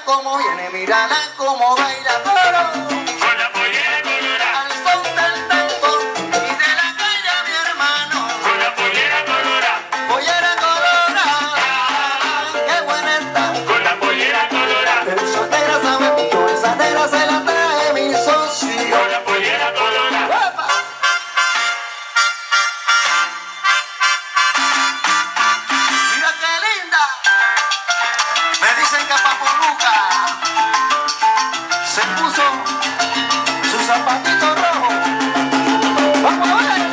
cómo viene, mírala cómo baila, coro. Con la pollera colorada. Al son del tambor y de la calle mi hermano. Con la pollera colorada. Pollera colorada, qué buena está. Con la pollera colorada. El soltera sabe mucho, esa tela se la trae mi socio. Con la pollera colorada. ¡Epa! Mira qué linda. Me dicen que Papoluca se puso su zapatito rojo. ¡Vamos a ver!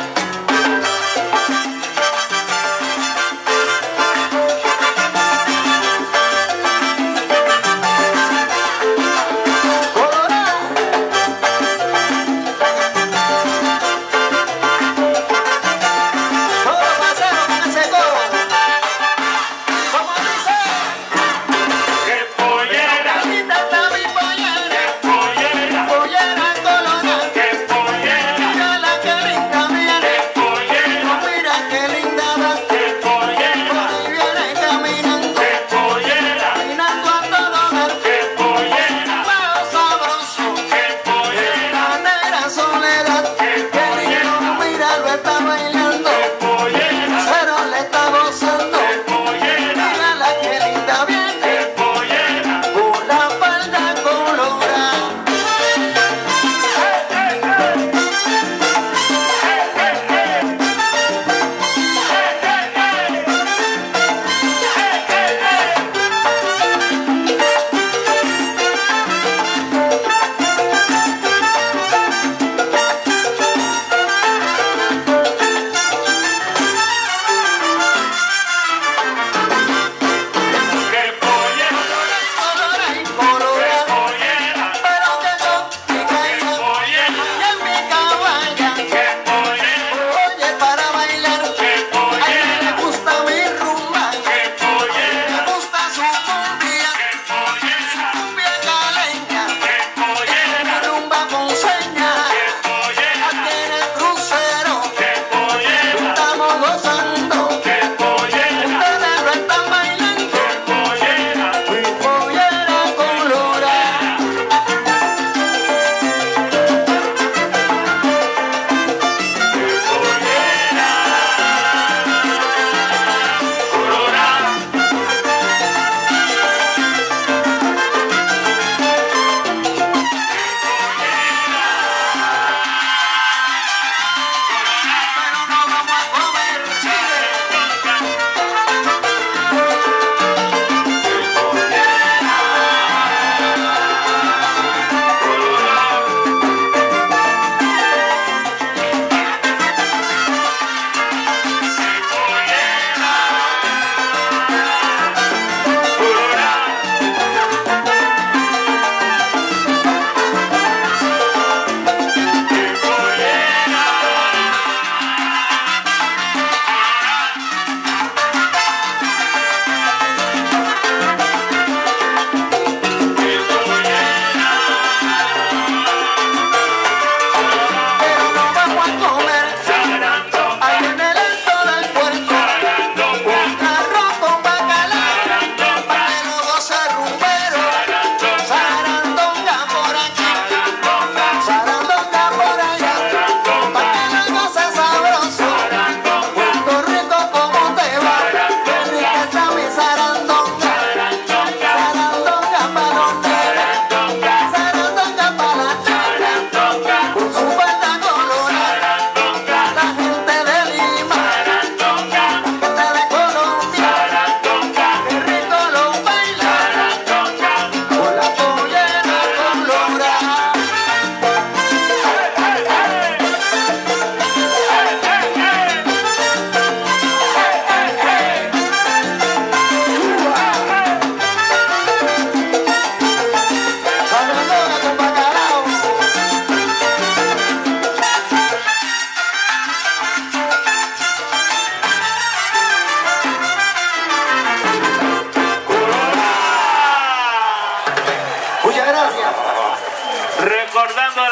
Recordando